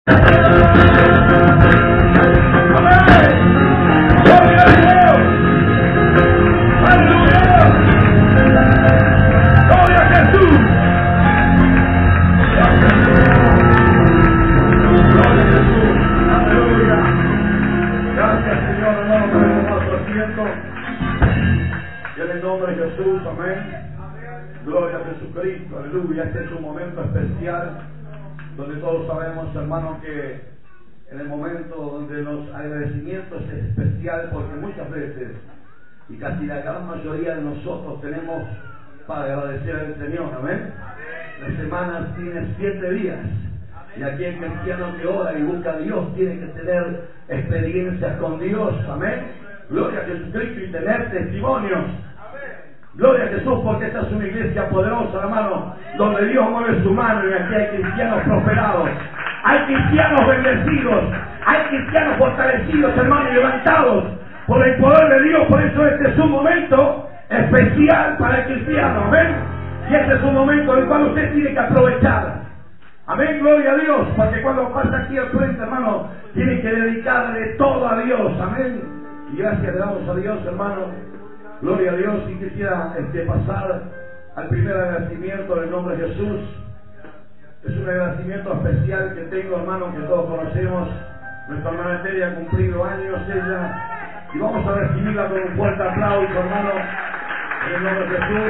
Aleluya, este es un momento especial donde todos sabemos, hermanos, que en el momento donde los agradecimientos es especial porque muchas veces y casi la gran mayoría de nosotros tenemos para agradecer al Señor, amén. La semana tiene 7 días y aquí el cristiano que ora y busca a Dios tiene que tener experiencias con Dios, amén. Gloria a Jesucristo y tener testimonios. Gloria a Jesús, porque esta es una iglesia poderosa, hermano, donde Dios mueve su mano y aquí hay cristianos prosperados, hay cristianos bendecidos, hay cristianos fortalecidos, hermano, y levantados por el poder de Dios. Por eso este es un momento especial para el cristiano, amén. Y este es un momento en el cual usted tiene que aprovechar, amén, gloria a Dios, porque cuando pasa aquí al frente, hermano, tiene que dedicarle todo a Dios, amén. Y gracias le damos a Dios, hermano. Gloria a Dios. Y quisiera pasar al primer agradecimiento en el nombre de Jesús. Es un agradecimiento especial que tengo, hermano, que todos conocemos. Nuestra hermana Terry ha cumplido años ella, y vamos a recibirla con un fuerte aplauso, hermano, en el nombre de Jesús.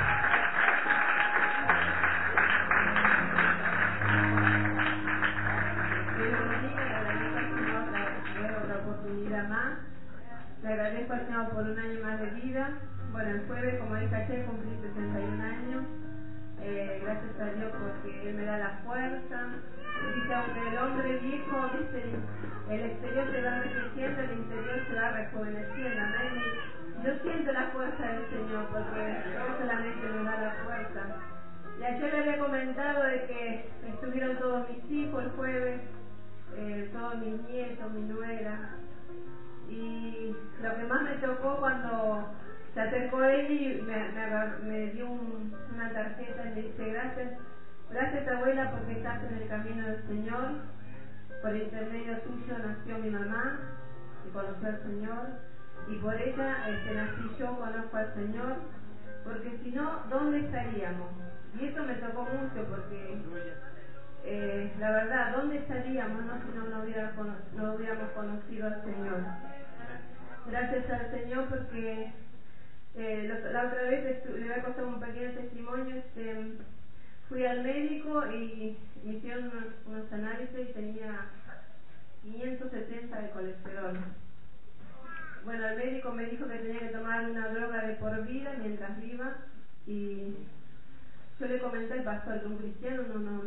Le agradezco al Señor por un año más de vida. Bueno, el jueves, como dije ayer, cumplí 61 años. Gracias a Dios porque Él me da la fuerza. Dice, aunque el hombre viejo, dice, el exterior se va envejeciendo, el interior se va rejuveneciendo. Amén. Y yo siento la fuerza del Señor porque Él solamente me da la fuerza. Y ayer le había comentado de que estuvieron todos mis hijos el jueves, todos mis nietos, mi nuera. Y lo que más me tocó cuando se acercó él y me dio una tarjeta y me dice, gracias abuela porque estás en el camino del Señor, por intermedio tuyo nació mi mamá y conoció al Señor, y por ella nací yo, conozco al Señor, porque si no, ¿dónde estaríamos? Y eso me tocó mucho porque la verdad, ¿dónde estaríamos si no hubiéramos conocido al Señor? Gracias al Señor porque la otra vez le voy a contar un pequeño testimonio. Fui al médico y me hicieron unos análisis y tenía 570 de colesterol. Bueno, el médico me dijo que tenía que tomar una droga de por vida mientras viva, y yo le comenté al pastor que un cristiano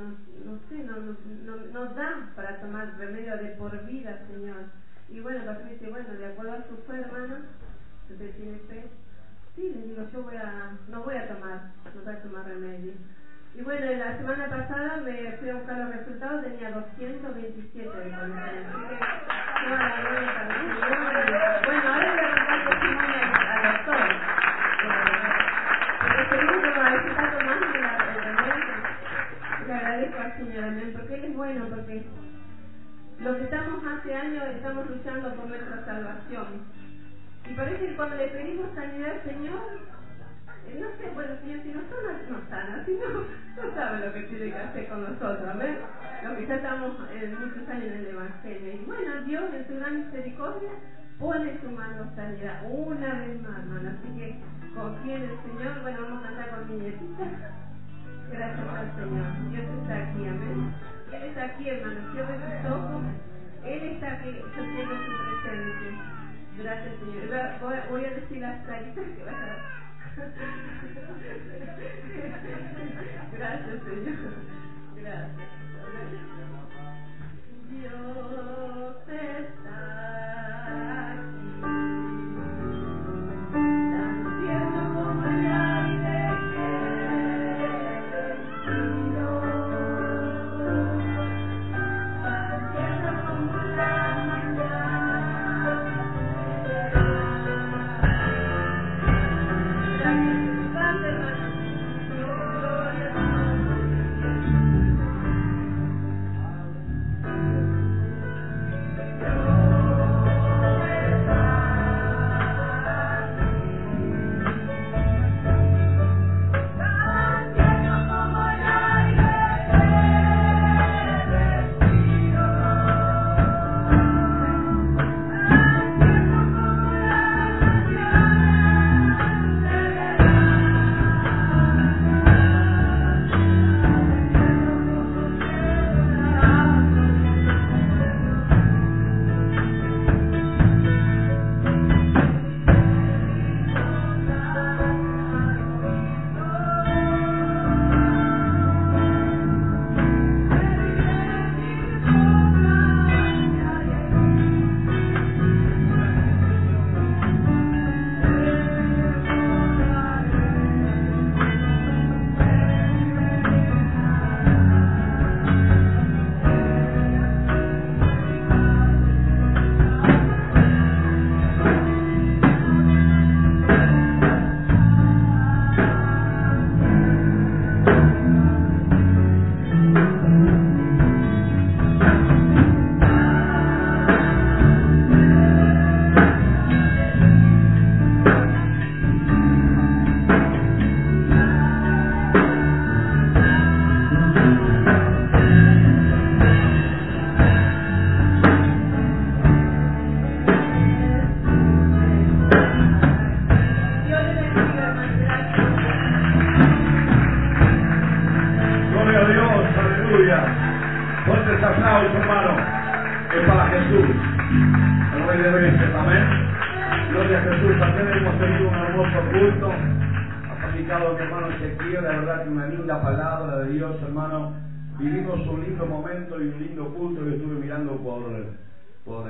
no da para tomar remedio de por vida, Señor. Y bueno, el pastor me dice, bueno, de acuerdo a su fe, hermano, ¿usted tiene fe? Sí, le digo, no voy a tomar remedio. Y bueno, la semana pasada me fui a buscar los resultados, tenía 227 de colesterol. Así que toda la gloria para el Señor. Bueno, ahora le voy a contar el testimonio al doctor. Porque seguro que a veces está tomando el remedio. Le agradezco al Señor, amén, porque Él es bueno, porque los que estamos hace años estamos luchando por nuestra salvación. Y parece que cuando le pedimos sanidad al Señor, no sé, bueno, Señor, si no sana, si no sabe lo que tiene que hacer con nosotros, ¿ves? Los que ya estamos muchos años en el Evangelio. Y bueno, Dios en su gran misericordia pone su mano sanidad una vez más, hermano. Así que confíe en el Señor. Bueno, vamos a cantar con mi nietita. Gracias al Señor. Dios está aquí, amén. Él está aquí, hermano. Cierre sus ojos. Él está aquí, yo siento su presencia. Gracias, Señor. Voy a decir las caritas que vas a... Gracias, Señor. Gracias. Dios está aquí, tan tierno como el aire que respiro, tan tierno como la mañana. Gloria a Dios. Jesús. El Rey de Reyes, amén. Gloria a Jesús. Ayer hemos tenido un hermoso culto. Ha predicado mi hermano Ezequiel, la verdad que una linda palabra de Dios, hermano. Vivimos un lindo momento y un lindo culto que estuve mirando por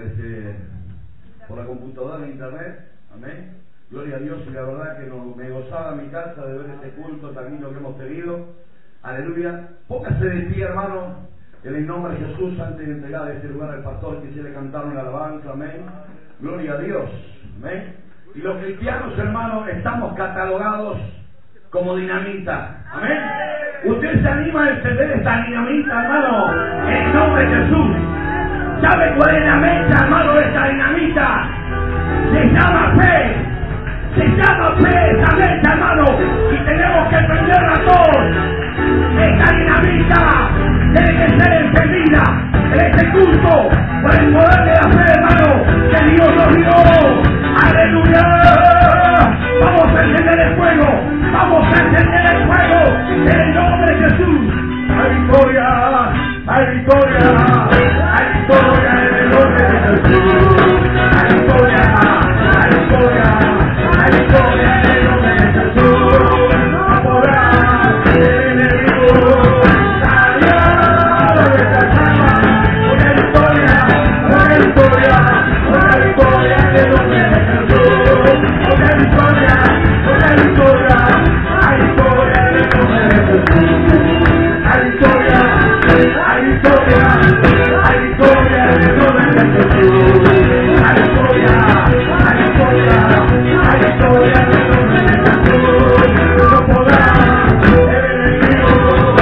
la computadora en internet. Amén. Gloria a Dios, y la verdad que me gozaba mi casa de ver este culto tan lindo que hemos tenido. Aleluya. Póngase de pie, hermano, en el nombre de Jesús, antes de entregar este lugar al pastor. Quisiera cantar una alabanza. Amén. Gloria a Dios. Amén. Y los cristianos, hermanos, estamos catalogados como dinamita. Amén. Usted se anima a encender esta dinamita, hermano, en el nombre de Jesús. ¿Sabe cuál es la meta, hermano, de esta dinamita? Se llama fe. Se llama fe esta meta, hermano. Y tenemos que prenderla todos. Esta dinamita tiene que ser encendida en este culto por el poder de la fe, hermano, que Dios nos dio. ¡Aleluya! Vamos a encender el fuego. Vamos a encender el fuego en el nombre de Jesús. ¡Hay victoria! ¡Hay victoria! ¡Hay victoria en el nombre de Jesús! ¡Hay victoria! ¡Hay victoria! ¡Hay victoria en el nombre de Jesús! ¡No podrá el enemigo salir de esta cama! ¡Una victoria! ¡Una victoria! ¡Una victoria en el nombre de Jesús! ¡Una victoria! ¡Una victoria! ¡Hay victoria en el nombre de Jesús! ¡Hay victoria! ¡Hay victoria! ¡Hay victoria en el nombre de Jesús! ¡Hay victoria! ¡Hay victoria! ¡Hay victoria en el nombre de Jesús! ¡No podrá el enemigo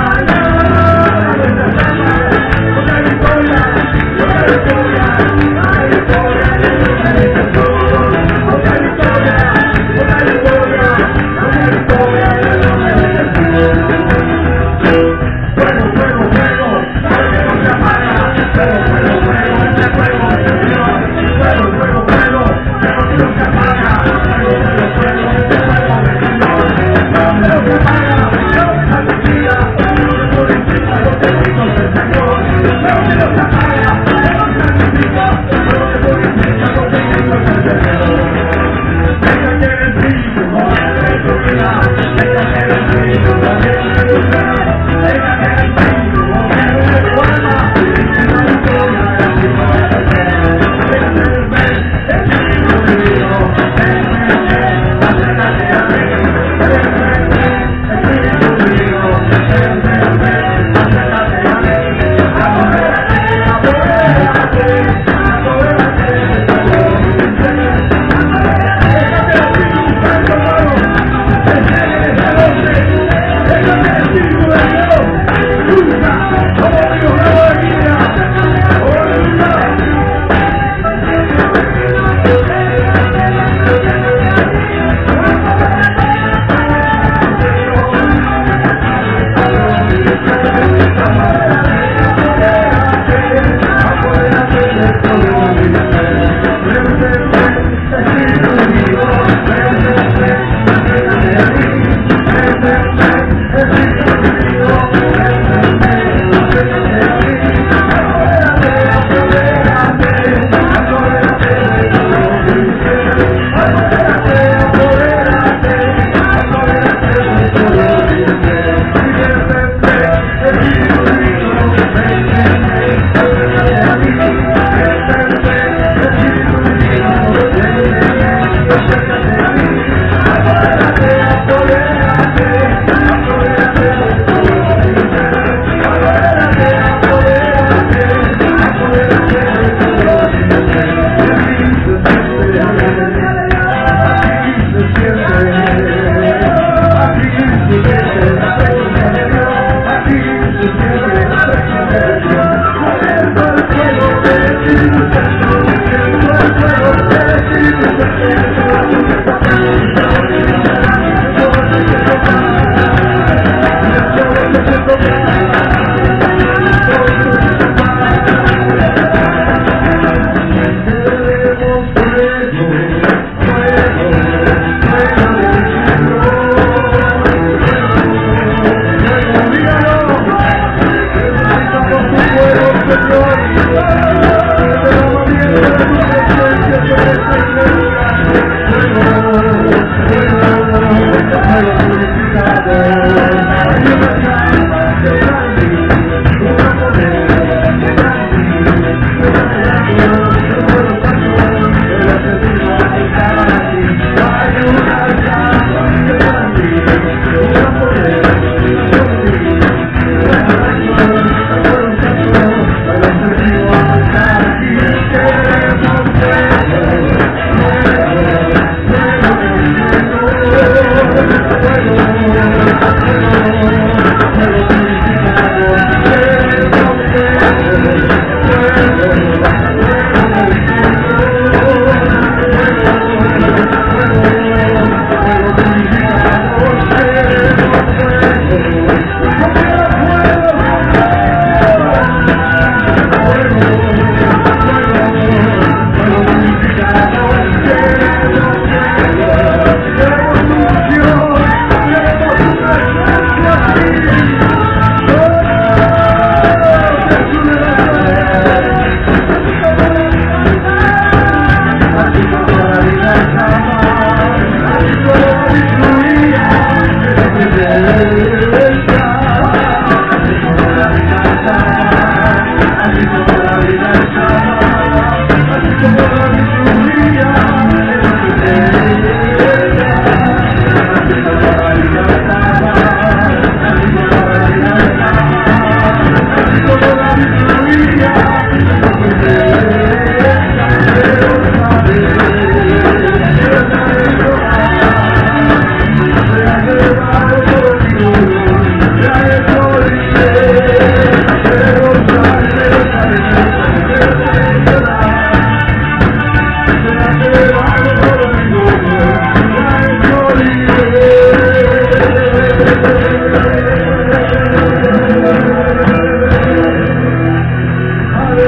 ganar nuestra cama! ¡Una victoria! ¡Una victoria! ¡Hay victoria en el nombre de Jesús! ¡Una victoria! ¡Una victoria! ¡Una victoria en el nombre de Jesús! ¡Fuego, fuego, fuego! ¡Fuego no se apaga! ¡Fuego, fuego, fuego! ¡Este fuego de Dios! ¡Fuego, fuego, fuego! ¡Fuego que no se apaga! ¡Fuego, fuego, fuego! ¡Este fuego de Dios! ¡Fuego que no se apaga! ¡Fuego que santifica! ¡Fuego que purifica los demonios del Señor! ¡Fuego que no se apaga! ¡Fuego que santifica! ¡Fuego que purifica los demonios del Señor! ¡Venga que el Espíritu mueve tu vida! ¡Venga que el Espíritu mueve tu vida! ¡Venga que el Espíritu mueve tu alma! ¡Y la victoria de tu corazón! ¡Venga que el Espíritu de Dios! ¡Venga que la cena de amén! ¡Venga que el Espíritu de Dios! ¡Venga que la cena de amén! ¡Vamos a ver!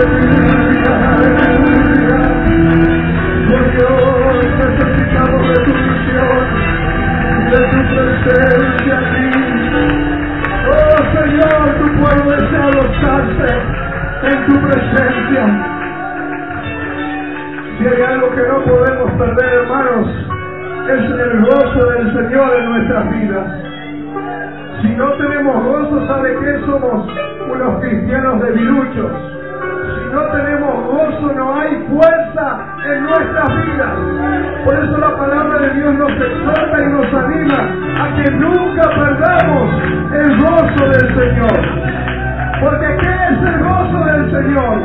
Aleluya, aleluya. Porque hoy necesitamos de tu visión y de tu presencia aquí. Oh Señor, tu pueblo desea gozarse en tu presencia. Si hay algo que no podemos perder, hermanos, es el gozo del Señor en nuestras vidas. Si no tenemos gozo, ¿sabe qué? Somos unos cristianos debiluchos. Si no tenemos gozo, no hay fuerza en nuestras vidas. Por eso la palabra de Dios nos exhorta y nos anima a que nunca perdamos el gozo del Señor. Porque ¿qué es el gozo del Señor?